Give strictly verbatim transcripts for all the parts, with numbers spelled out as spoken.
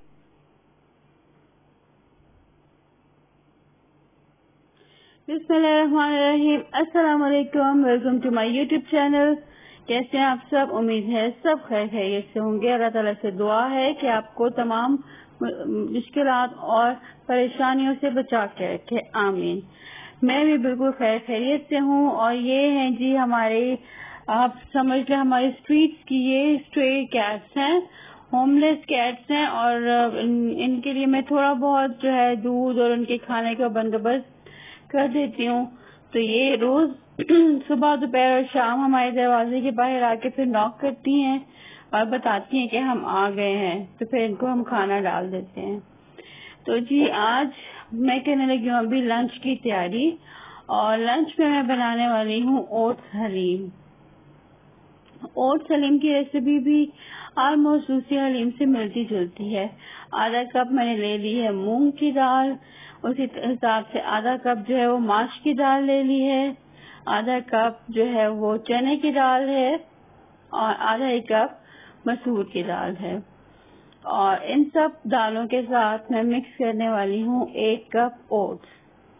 बिस्मिल्लाहिर्रहमानिर्रहीम। अस्सलाम वालेकुम। Welcome to my YouTube channel. कैसे हैं आप सब? उम्मीद है सब खैर खैरियत से होंगे। अल्लाह ताला से दुआ है कि आपको तमाम मुश्किलात और परेशानियों से बचा के रखे, आमीन। मैं भी बिल्कुल खैर खैरियत से हूँ। और ये हैं जी हमारे, आप समझ लें हमारी स्ट्रीट्स की ये स्ट्रे कैट्स हैं, होमलेस कैट्स हैं। और इन, इनके लिए मैं थोड़ा बहुत जो है दूध और उनके खाने का बंदोबस्त कर देती हूँ। तो ये रोज सुबह दोपहर और शाम हमारे दरवाजे के बाहर आके फिर नॉक करती हैं और बताती हैं कि हम आ गए हैं। तो फिर इनको हम खाना डाल देते हैं। तो जी आज मैं करने लगी हूँ अभी लंच की तैयारी। और लंच में मैं बनाने वाली हूँ ओट्स हलीम। ओट्स हलीम की रेसिपी भी ऑलमोस्ट दूसरी हलीम से मिलती जुलती है। आधा कप मैंने ले ली है मूंग की दाल, उसी हिसाब से आधा कप जो है वो माश की दाल ले ली है, आधा कप जो है वो चने की दाल है और आधा एक कप मसूर की दाल है। और इन सब दालों के साथ मैं मिक्स करने वाली हूँ एक कप ओट्स।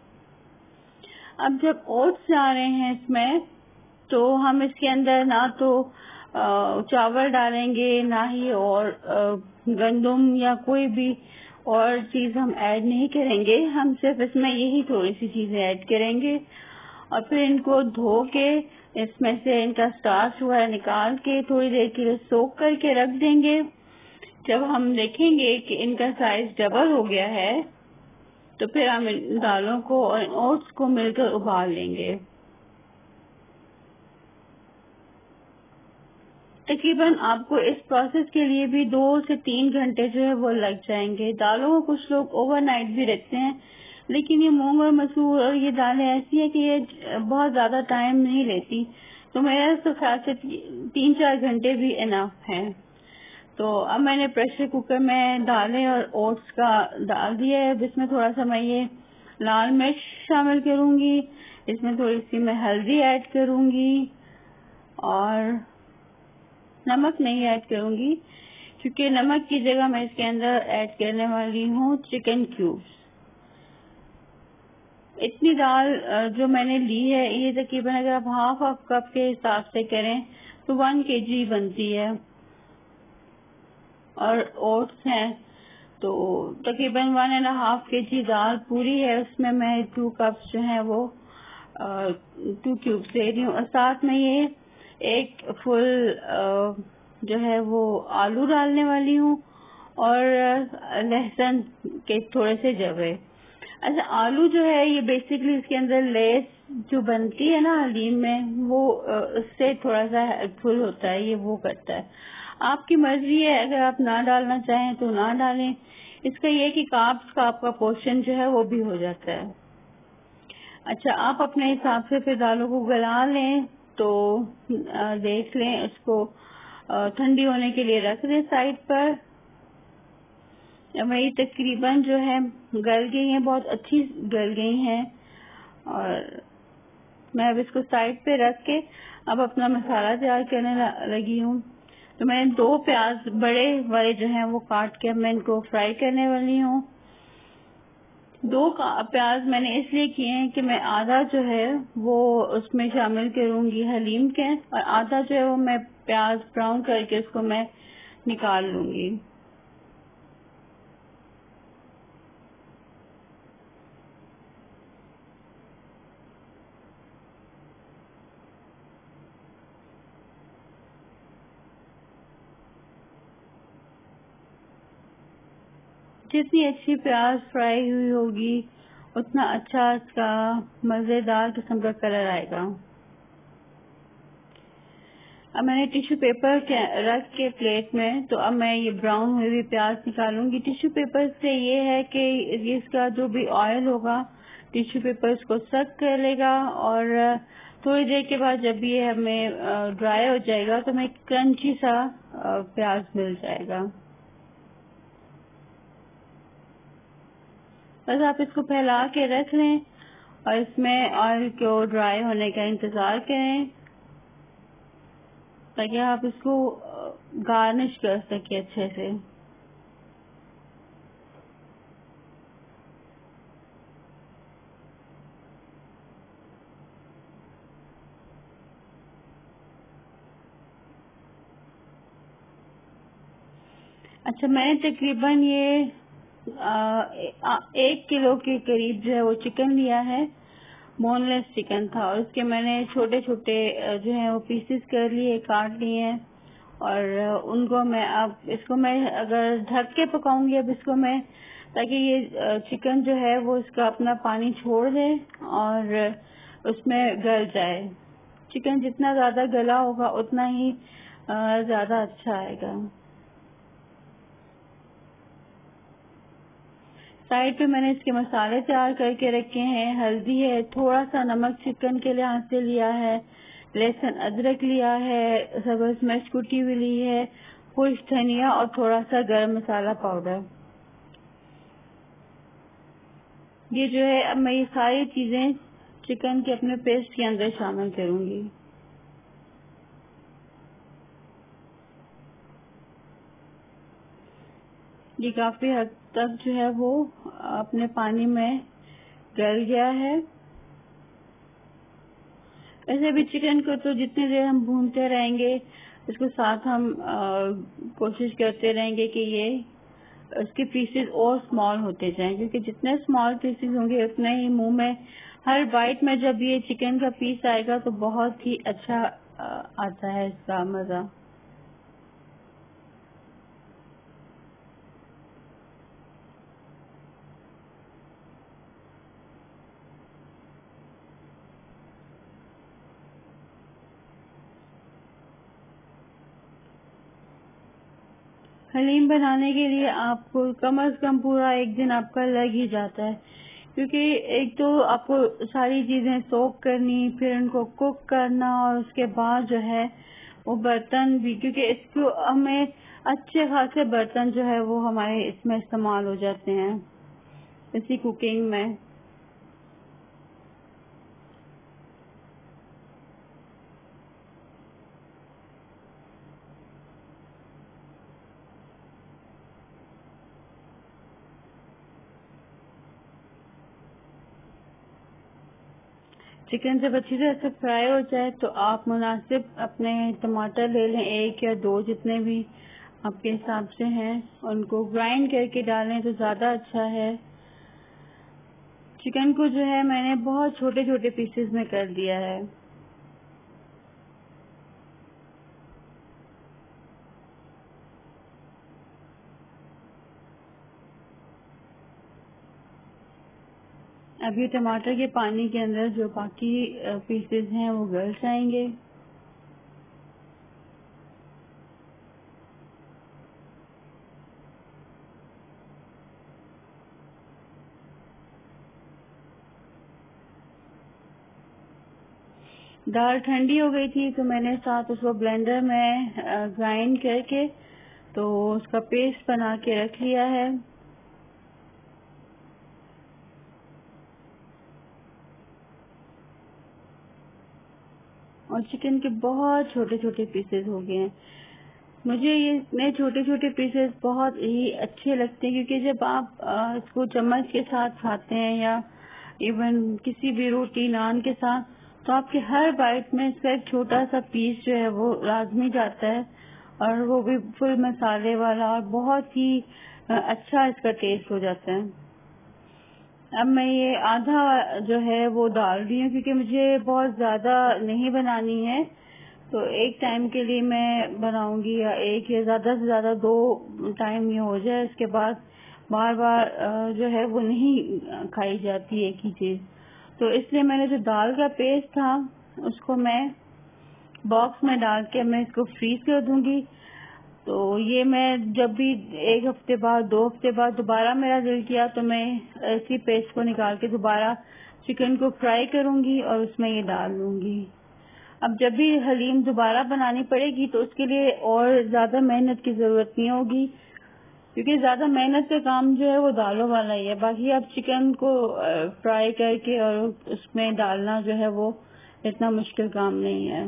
अब जब ओट्स जा रहे हैं इसमें, तो हम इसके अंदर ना तो चावल डालेंगे, ना ही और गंदम या कोई भी और चीज हम ऐड नहीं करेंगे। हम सिर्फ इसमें यही थोड़ी सी चीजें ऐड करेंगे और फिर इनको धो के इसमें से इनका स्टार्च हुआ है निकाल के थोड़ी देर के लिए सोख करके रख देंगे। जब हम देखेंगे कि इनका साइज डबल हो गया है, तो फिर हम इन दालों को और ओट्स को मिलकर उबाल लेंगे। तकरीबन आपको इस प्रोसेस के लिए भी दो से तीन घंटे जो है वो लग जाएंगे। दालों को कुछ लोग ओवरनाइट भी रखते हैं, लेकिन ये मूंग और मसूर और ये दालें ऐसी है कि ये बहुत ज्यादा टाइम नहीं लेती। तो मेरे तो ख्याल से तीन चार घंटे भी इनफ है। तो अब मैंने प्रेशर कुकर में दालें और ओट्स का डाल दिया है। इसमें थोड़ा सा मैं ये लाल मिर्च शामिल करूंगी, इसमें थोड़ी सी मैं हल्दी ऐड करूंगी और नमक नहीं ऐड करूंगी, क्योंकि नमक की जगह मैं इसके अंदर ऐड करने वाली हूँ चिकन क्यूब्स। इतनी दाल जो मैंने ली है, ये तकरीबन अगर आप हाफ हाफ कप के हिसाब से करें तो वन केजी बनती है। और ओट्स हैं तो तकरीबन वन एंड हाफ के जी दाल पूरी है। उसमें मैं टू कप्स जो है वो टू क्यूब्स ले रही हूँ। और साथ में ये एक फुल जो है वो आलू डालने वाली हूँ और लहसुन के थोड़े से जवे। अच्छा, आलू जो है ये बेसिकली इसके अंदर लेस जो बनती है ना हलीम में, वो उससे थोड़ा सा हेल्पफुल होता है, ये वो करता है। आपकी मर्जी है, अगर आप ना डालना चाहें तो ना डालें। इसका ये कि कार्ब्स का आपका पोर्शन जो है वो भी हो जाता है। अच्छा, आप अपने हिसाब से फिर दालों को गला लें, तो देख लें, उसको ठंडी होने के लिए रख दें साइड पर। मेरी तकरीबन जो है गल गई हैं, बहुत अच्छी गल गई हैं। और मैं अब इसको साइड पे रख के अब अपना मसाला तैयार करने लगी हूँ। तो मैंने दो प्याज बड़े वाले जो हैं वो काट के मैं इनको फ्राई करने वाली हूँ। दो प्याज मैंने इसलिए किए हैं कि मैं आधा जो है वो उसमें शामिल करूंगी हलीम के, और आधा जो है वो मैं प्याज ब्राउन करके उसको मैं निकाल लूंगी। जितनी अच्छी प्याज फ्राई हुई होगी उतना अच्छा इसका मजेदार किस्म का कलर आएगा। अब मैंने टिश्यू पेपर के रख के प्लेट में, तो अब मैं ये ब्राउन हुई हुई प्याज निकालूंगी। टिश्यू पेपर से ये है कि इसका जो भी ऑयल होगा टिश्यू पेपर इसको सक कर लेगा, और थोड़ी देर के बाद जब ये हमें ड्राई हो जाएगा तो हमें क्रंची सा प्याज मिल जाएगा। बस आप इसको फैला के रख लें और इसमें ऑयल को ड्राई होने का इंतजार करें, ताकि आप इसको गार्निश कर सके अच्छे से। अच्छा, मैंने तकरीबन ये आ, आ, एक किलो के करीब जो है वो चिकन लिया है। बोनलेस चिकन था और उसके मैंने छोटे छोटे जो है वो पीसेस कर लिए, काट लिए हैं और उनको मैं अब इसको मैं अगर ढक के पकाऊंगी अब इसको मैं, ताकि ये चिकन जो है वो इसका अपना पानी छोड़ दे और उसमें गल जाए। चिकन जितना ज्यादा गला होगा उतना ही ज्यादा अच्छा आएगा। साइड पे मैंने इसके मसाले तैयार करके रखे हैं। हल्दी है, थोड़ा सा नमक चिकन के लिहाज से लिया है, लहसुन अदरक लिया है, सब्ज मिर्च कुटी हुई ली है, खुश धनिया और थोड़ा सा गरम मसाला पाउडर। ये जो है अब मैं ये सारी चीजें चिकन के अपने पेस्ट के अंदर शामिल करूंगी। ये काफी हद तक जो है वो अपने पानी में गल गया है। ऐसे भी चिकन को तो जितनी देर हम भूनते रहेंगे इसको साथ हम आ, कोशिश करते रहेंगे कि ये उसके पीसेस और स्मॉल होते जाएं, क्योंकि जितने स्मॉल पीसेस होंगे उतने ही मुंह में हर बाइट में जब ये चिकन का पीस आएगा तो बहुत ही अच्छा आ, आता है इसका मजा। हलीम बनाने के लिए आपको कम से कम पूरा एक दिन आपका लग ही जाता है, क्योंकि एक तो आपको सारी चीजें सोक करनी, फिर उनको कुक करना और उसके बाद जो है वो बर्तन भी, क्योंकि इसको हमें अच्छे खासे बर्तन जो है वो हमारे इसमें इस्तेमाल हो जाते हैं इसी कुकिंग में। चिकन जब अच्छी तरह से फ्राई हो जाए तो आप मुनासिब अपने टमाटर ले लें, एक या दो जितने भी आपके हिसाब से हैं, उनको ग्राइंड करके डालें तो ज्यादा अच्छा है। चिकन को जो है मैंने बहुत छोटे छोटे पीसेस में कर दिया है। अब ये टमाटर के पानी के अंदर जो बाकी पीसेस हैं वो गल जाएंगे। दाल ठंडी हो गई थी तो मैंने साथ उसको ब्लेंडर में ग्राइंड करके तो उसका पेस्ट बना के रख लिया है। और चिकन के बहुत छोटे छोटे पीसेस हो गए हैं। मुझे ये इतने छोटे छोटे पीसेस बहुत ही अच्छे लगते हैं, क्योंकि जब आप आ, इसको चम्मच के साथ खाते हैं या इवन किसी भी रोटी नान के साथ, तो आपके हर बाइट में इसका एक छोटा सा पीस जो है वो लाजमी जाता है और वो भी फुल मसाले वाला और बहुत ही अच्छा इसका टेस्ट हो जाता है। अब मैं ये आधा जो है वो डाल रही हूँ, क्योंकि मुझे बहुत ज्यादा नहीं बनानी है, तो एक टाइम के लिए मैं बनाऊंगी या एक या ज्यादा से ज्यादा दो टाइम ये हो जाए। इसके बाद बार बार जो है वो नहीं खाई जाती एक ही चीज, तो इसलिए मैंने जो दाल का पेस्ट था उसको मैं बॉक्स में डाल के मैं इसको फ्रीज कर दूंगी। तो ये मैं जब भी एक हफ्ते बाद दो हफ्ते बाद दोबारा मेरा दिल किया तो मैं इसी पेस्ट को निकाल के दोबारा चिकन को फ्राई करूंगी और उसमें ये डाल लूंगी। अब जब भी हलीम दोबारा बनानी पड़ेगी तो उसके लिए और ज्यादा मेहनत की जरूरत नहीं होगी, क्योंकि ज्यादा मेहनत का काम जो है वो दालों वाला ही है। बाकी आप चिकन को फ्राई करके और उसमें डालना जो है वो इतना मुश्किल काम नहीं है।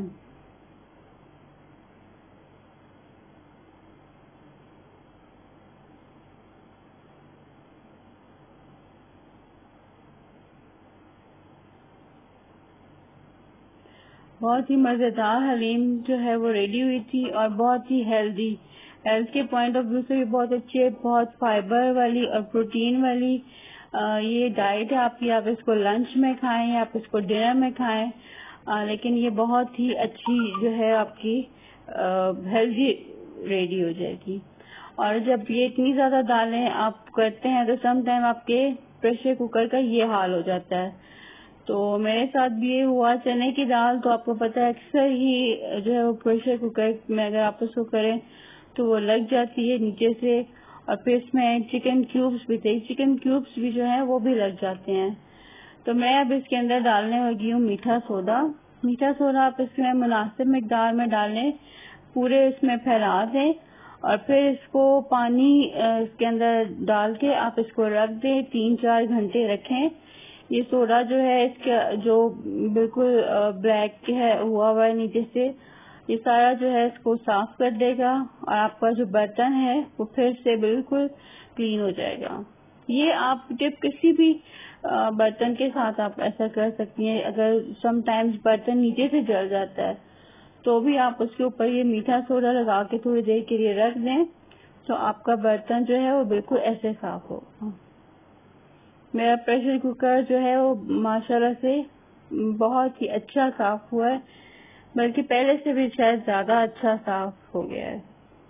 बहुत ही मजेदार हलीम जो है वो रेडी हुई थी और बहुत ही हेल्दी। हेल्थ के पॉइंट ऑफ व्यू से भी बहुत अच्छी है, बहुत फाइबर वाली और प्रोटीन वाली आ, ये डाइट है आपकी। आप इसको लंच में खाएं या आप इसको डिनर में खाएं, आ, लेकिन ये बहुत ही अच्छी जो है आपकी हेल्दी रेडी हो जाएगी। और जब ये इतनी ज्यादा दालें आप करते हैं तो सम टाइम आपके प्रेशर कुकर का ये हाल हो जाता है। तो मेरे साथ भी ये हुआ, चने की दाल तो आपको पता है अक्सर ही जो है वो प्रेशर कुकर में अगर आप उसको करें तो वो लग जाती है नीचे से, और फिर इसमें चिकन क्यूब्स भी थे, चिकन क्यूब्स भी जो है वो भी लग जाते हैं। तो मैं अब इसके अंदर डालने लगी हूँ मीठा सोडा। मीठा सोडा आप इसमें मुनासिब मिकदार में डालें, पूरे इसमें फैला दें और फिर इसको पानी इसके अंदर डाल के आप इसको रख दें, तीन चार घंटे रखें। ये सोडा जो है इसका जो बिल्कुल ब्लैक है हुआ हुआ है नीचे से, ये सारा जो है इसको साफ कर देगा और आपका जो बर्तन है वो फिर से बिल्कुल क्लीन हो जाएगा। ये आप टिप किसी भी बर्तन के साथ आप ऐसा कर सकती हैं। अगर समटाइम्स बर्तन नीचे से जल जाता है तो भी आप उसके ऊपर ये मीठा सोडा लगा के थोड़ी देर के लिए रख दें तो आपका बर्तन जो है वो बिल्कुल ऐसे साफ होगा। मेरा प्रेशर कुकर जो है वो माशाल्लाह से बहुत ही अच्छा साफ हुआ है, बल्कि पहले से भी शायद ज्यादा अच्छा साफ हो गया है।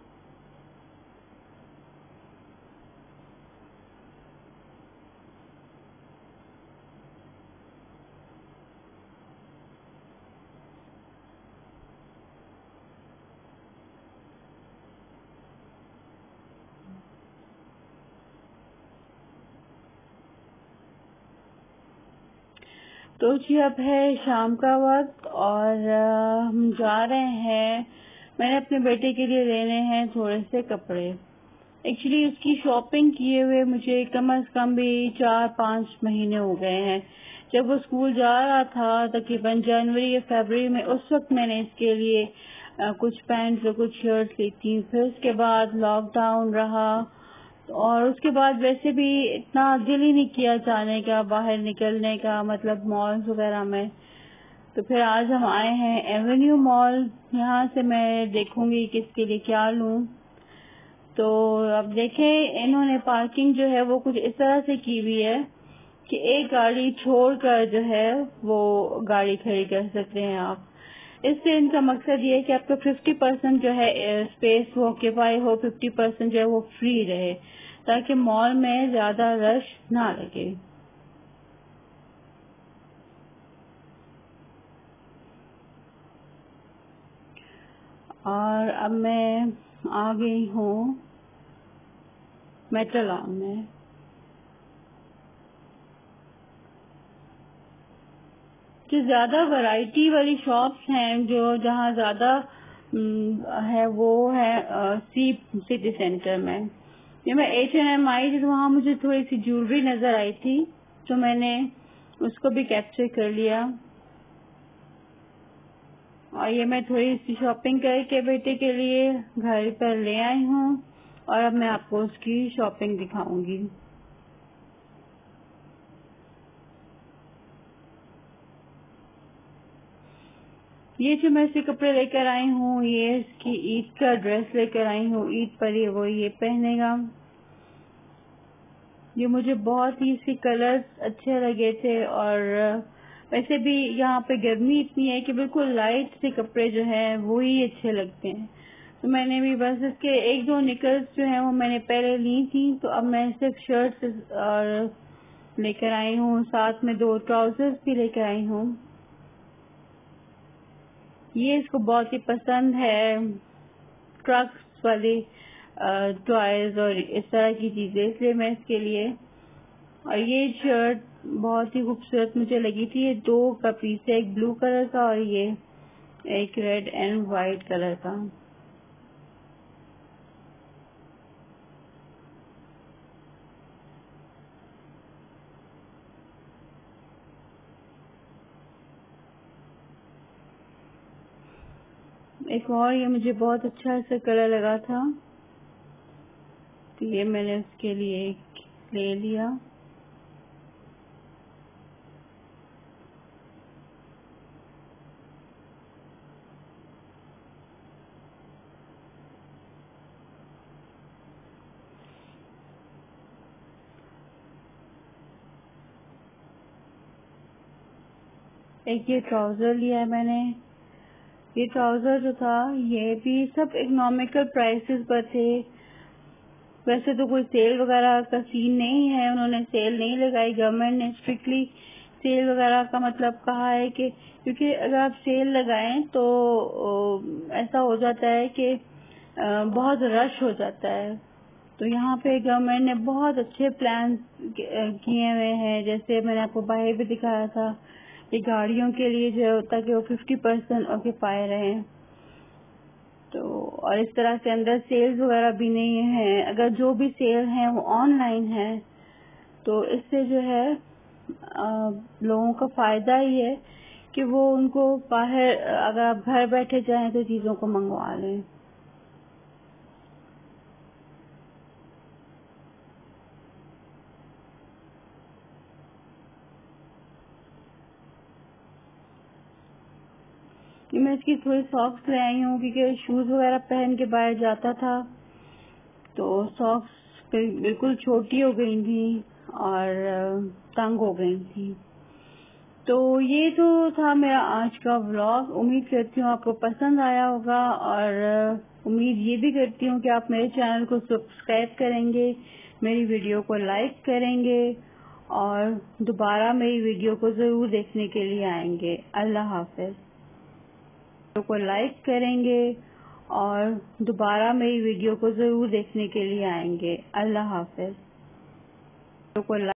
तो जी अब है शाम का वक्त और हम जा रहे हैं, मैंने अपने बेटे के लिए लेने हैं थोड़े से कपड़े। एक्चुअली उसकी शॉपिंग किए हुए मुझे कम से कम भी चार पाँच महीने हो गए हैं। जब वो स्कूल जा रहा था तकरीबन जनवरी या फरवरी में, उस वक्त मैंने इसके लिए आ, कुछ पैंट्स और कुछ शर्ट्स ली थी। फिर उसके बाद लॉकडाउन रहा और उसके बाद वैसे भी इतना दिल ही नहीं किया जाने का, बाहर निकलने का, मतलब मॉल्स वगैरह में। तो फिर आज हम आए हैं एवेन्यू मॉल, यहाँ से मैं देखूंगी किसके लिए क्या लूं। तो अब देखें, इन्होंने पार्किंग जो है वो कुछ इस तरह से की हुई है कि एक गाड़ी छोड़कर जो है वो गाड़ी खड़ी कर सकते हैं आप। इससे इनका मकसद ये है कि आपका फिफ्टी परसेंट जो है स्पेस वो ऑक्यूपाई हो, फिफ्टी परसेंट जो है वो फ्री रहे, ताकि मॉल में ज्यादा रश ना लगे। और अब मैं आ गई हूँ मेट्रोलॉन में। जो ज्यादा वैरायटी वाली शॉप्स हैं, जो जहाँ ज्यादा है वो है सी सिटी सेंटर में। जब मैं एच एंड एम आई थी तो वहाँ मुझे थोड़ी सी ज्वेलरी नजर आई थी, तो मैंने उसको भी कैप्चर कर लिया। और ये मैं थोड़ी सी शॉपिंग करके बेटे के लिए घर पर ले आई हूँ और अब मैं आपको उसकी शॉपिंग दिखाऊंगी। ये जो मैं इसके कपड़े लेकर आई हूँ, ये इसकी ईद का ड्रेस लेकर आई हूँ। ईद पर ये वो ये पहनेगा। ये मुझे बहुत ही इसके कलर्स अच्छे लगे थे और वैसे भी यहाँ पे गर्मी इतनी है कि बिल्कुल लाइट से कपड़े जो हैं वो ही अच्छे लगते हैं। तो मैंने भी बस इसके एक दो निकल्स जो हैं वो मैंने पहले ली थी, तो अब मैं सिर्फ शर्ट्स और लेकर आई हूँ, साथ में दो ट्राउजर्स भी लेकर आई हूँ। ये इसको बहुत ही पसंद है, ट्रक्स वाली टॉयज और इस तरह की चीजें, इसलिए मैं इसके लिए। और ये शर्ट बहुत ही खूबसूरत मुझे लगी थी। ये दो का पीस है, एक ब्लू कलर का और ये एक रेड एंड व्हाइट कलर का। एक और ये मुझे बहुत अच्छा सा कलर लगा था, तो ये मैंने उसके लिए ले लिया। एक ये ट्राउजर लिया है मैंने। ये ट्राउजर जो था ये भी सब इकोनॉमिकल प्राइसेस पर थे। वैसे तो कोई सेल वगैरह का सीन नहीं है, उन्होंने सेल नहीं लगाई। गवर्नमेंट ने स्ट्रिक्टली सेल वगैरह का मतलब कहा है कि क्योंकि अगर आप सेल लगाएं तो ऐसा हो जाता है कि बहुत रश हो जाता है। तो यहाँ पे गवर्नमेंट ने बहुत अच्छे प्लान किए हुए हैं। जैसे मैंने आपको बाहर भी दिखाया था कि गाड़ियों के लिए जो होता है कि वो फिफ्टी परसेंट ऑक्यूपाई रहे। तो और इस तरह से अंदर सेल्स वगैरह भी नहीं है। अगर जो भी सेल है वो ऑनलाइन है तो इससे जो है आ, लोगों का फायदा ही है कि वो उनको बाहर अगर आप घर बैठे जाएं तो चीजों को मंगवा लें। मैं इसकी थोड़ी सॉक्स ले आई हूँ क्योंकि शूज वगैरह पहन के बाहर जाता था तो सॉक्स बिल्कुल छोटी हो गई थी और तंग हो गई थी। तो ये तो था मेरा आज का व्लॉग। उम्मीद करती हूँ आपको पसंद आया होगा और उम्मीद ये भी करती हूँ कि आप मेरे चैनल को सब्सक्राइब करेंगे, मेरी वीडियो को लाइक करेंगे और दोबारा मेरी वीडियो को जरूर देखने के लिए आएंगे। अल्लाह हाफिज। को लाइक करेंगे और दोबारा मेरी वीडियो को जरूर देखने के लिए आएंगे। अल्लाह हाफिज। को